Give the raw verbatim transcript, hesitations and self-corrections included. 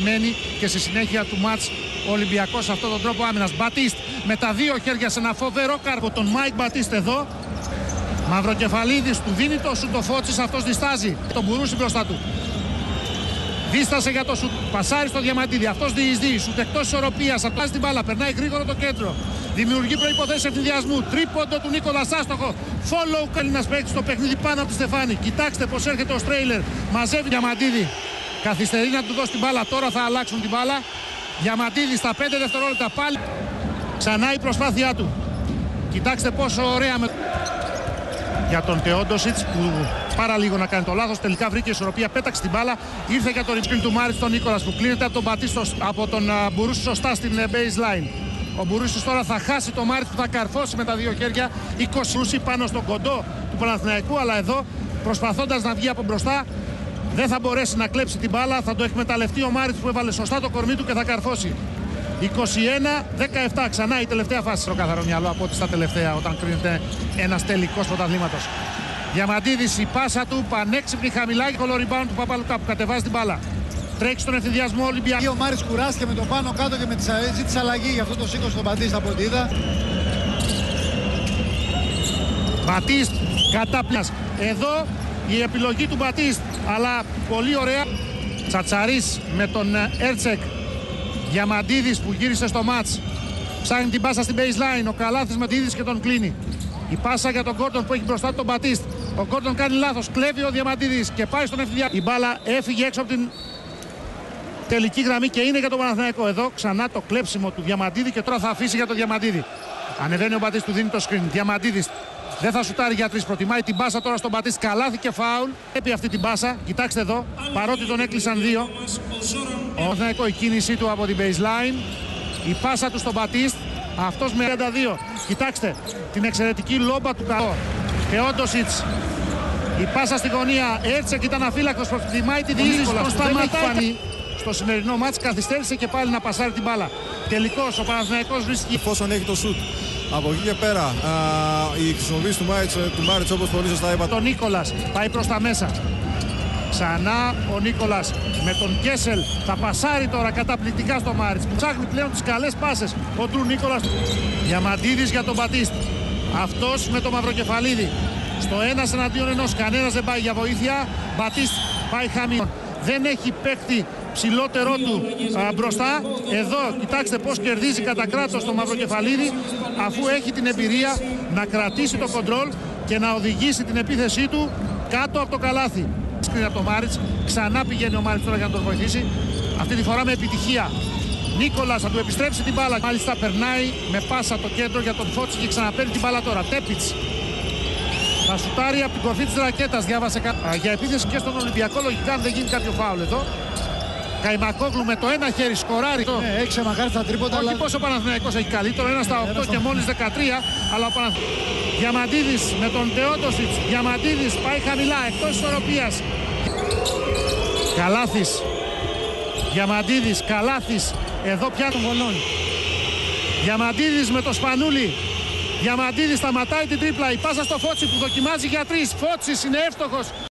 Μένει και στη συνέχεια του μάτς ο Ολυμπιακός σε αυτόν τον τρόπο άμυνας. Μπατίστ με τα δύο χέρια σε ένα φοβερό κάρπο τον Μάικ Μπατίστ εδώ. Μαυροκεφαλίδης του δίνει το σουτ, ο Φώτσης, αυτός διστάζει. Τον Μπουρούση μπροστά του. Δίστασε για το σουτ, πασάρι στο Διαμαντίδη, αυτός διεισδύει, σουτ εκτός ισορροπίας, απλάζει την μπάλα, περνάει γρήγορα το κέντρο. Δημιουργεί προϋποθέσεις ευθυνδιασμού, τρίποντο του Νίκολα, άστοχο. Follow Καλλίνας παίκτη στο παιχνίδι πάνω από τη Στεφάνη. Κοιτάξτε πως έρχεται ο Στρέιλερ, μαζεύει Διαμαντίδη. Καθυστερεί να του δώσει την μπάλα, τώρα θα αλλάξουν την μπάλα. Διαμαντίδη στα πέντε δευτερόλεπτα πάλι. Ξανά η προσπάθειά του. Κοιτάξτε πόσο ωραία με... για τον Τεόντοσιτς που πάρα λίγο να κάνει το λάθος, τελικά βρήκε ισορροπία, πέταξε την μπάλα, ήρθε για το ρισκριν του Μάριτς τον Νίκολας που κλείνεται από τον Μπατίστο, από τον uh, Μπουρούση σωστά στην uh, baseline. Ο Μπουρούσης τώρα θα χάσει το Μάριτς που θα καρφώσει με τα δύο χέρια είκοσι πάνω στον κοντό του Παναθηναϊκού, αλλά εδώ προσπαθώντας να βγει από μπροστά δεν θα μπορέσει να κλέψει την μπάλα, θα το εκμεταλλευτεί ο Μάριτς που έβαλε σωστά το κορμί του και θα καρφώσει. είκοσι ένα δεκαεπτά, ξανά η τελευταία φάση. Το καθαρό μυαλό από ό,τι στα τελευταία όταν κρίνεται ένας τελικός πρωταθλήματος. Διαμαντίδης, η πάσα του πανέξυπνη χαμηλά και κολο rebound του Παπαλουκά που κατεβάζει την μπάλα. Τρέχει στον ευθυνδιασμό Ολυμπιακό. Ο Μάρης κουράστηκε με το πάνω κάτω και με τη ζήτηση αλλαγή, γι' αυτό το σήκωσε στον Μπατίστ από ό,τι είδα. Μπατίστ κατάπληκτος. Εδώ η επιλογή του Μπατίστ, αλλά πολύ ωραία. Τσατσαρίς με τον Έρτσεκ. Διαμαντίδης που γύρισε στο μάτς. Ψάχνει την πάσα στην baseline. Ο Καλάθης με την και τον κλείνει. Η πάσα για τον Γκόρντον που έχει μπροστά του τον Μπατίστ. Ο Γκόρντον κάνει λάθος. Κλέβει ο Διαμαντίδης και πάει στον ευθυνδιασμό. Η μπάλα έφυγε έξω από την τελική γραμμή και είναι για τον Παναθηναϊκό. Εδώ ξανά το κλέψιμο του Διαμαντίδη και τώρα θα αφήσει για τον Διαμαντίδη. Ανεβαίνει ο Μπατίστ, του δίνει το screen. Διαμαντίδης δεν θα σουτάρει για τρεις. Προτιμάει την πάσα τώρα στον Μπατίστ. Καλάθη και φάουλ. Έπει αυτή την πάσα. Κοιτάξτε εδώ. Παρότι τον έκλεισαν δύο. Ο Παναθηναϊκό, η κίνησή του από την baseline. Η πάσα του στον Μπατίστ. Αυτός με τριάντα δύο. Κοιτάξτε την εξαιρετική λόμπα του Καλό. Τεόντοσιτς. Η πάσα στη γωνία. Έρτσεκ ήταν αφύλακτος. Προτιμάει τη διείσδυση. Τον σταματάει. Στο σημερινό μάτς καθυστέρησε και πάλι να πασάρει την μπάλα. Τελικώς ο Παναθηναϊκός βρίσκει. Εφόσον έχει το σουτ. Από εκεί και πέρα α, η χρησιμοποίηση του Μάριτς, του Μάριτς όπως πολύ σωστά είπα. Το Νίκολας πάει προς τα μέσα. Ξανά ο Νίκολας με τον Κέσελ θα πασάρει τώρα καταπληκτικά στο Μάριτς που ψάχνει πλέον τις καλές πάσες. Ο Τρου Νίκολας. Διαμαντίδης για τον Μπατίστ. Αυτός με το Μαυροκεφαλίδη. Στο ένας εναντίον ενός, κανένας δεν πάει για βοήθεια. Μπατίστ πάει χαμηλά. Δεν έχει παίκτη ψηλότερό του α, μπροστά. Εδώ κοιτάξτε πως κερδίζει κατά κράτος το Μαυροκεφαλίδη αφού έχει την εμπειρία να κρατήσει το κοντρόλ και να οδηγήσει την επίθεσή του κάτω από το καλάθι. Σκρίνει από το Μάριτς, ξανά πηγαίνει ο Μάριτς τώρα για να τον βοηθήσει. Αυτή τη φορά με επιτυχία. Νίκολας θα του επιστρέψει την μπάλα. Μάλιστα περνάει με πάσα το κέντρο για τον Φώτση και ξαναπαίρνει την μπάλα τώρα. Τέπιτς. Θα σουτάρει από την κορφή της ρακέτας. Διάβασε κα... για επίθεση και στον Ολυμπιακό. Λογικά αν δεν γίνει κάποιο φάουλ εδώ. Καϊμακόγλου με το ένα χέρι σκοράρει. Ναι, έχει ξεμαχάρει στα τρίποντα. Όχι αλλά... πόσο ο Παναθηναϊκός έχει καλύτερο. Ένα στα οκτώ και μόλις δεκατρία. Αλλά ο Παναθηναϊκός. Διαμαντίδης με τον Τεόντοσιτς. Διαμαντίδης πάει χαμηλά εκτός ισορροπίας. Καλάθης. Διαμαντίδης. Καλάθης. Εδώ πια τον γονών. Διαμαντίδης με το Σπανούλι. Διαμαντίδης σταματάει την τρίπλα. Η πάσα στο Φώτσι που δοκιμάζει για τρεις. Φώτσις είναι εύστοχος.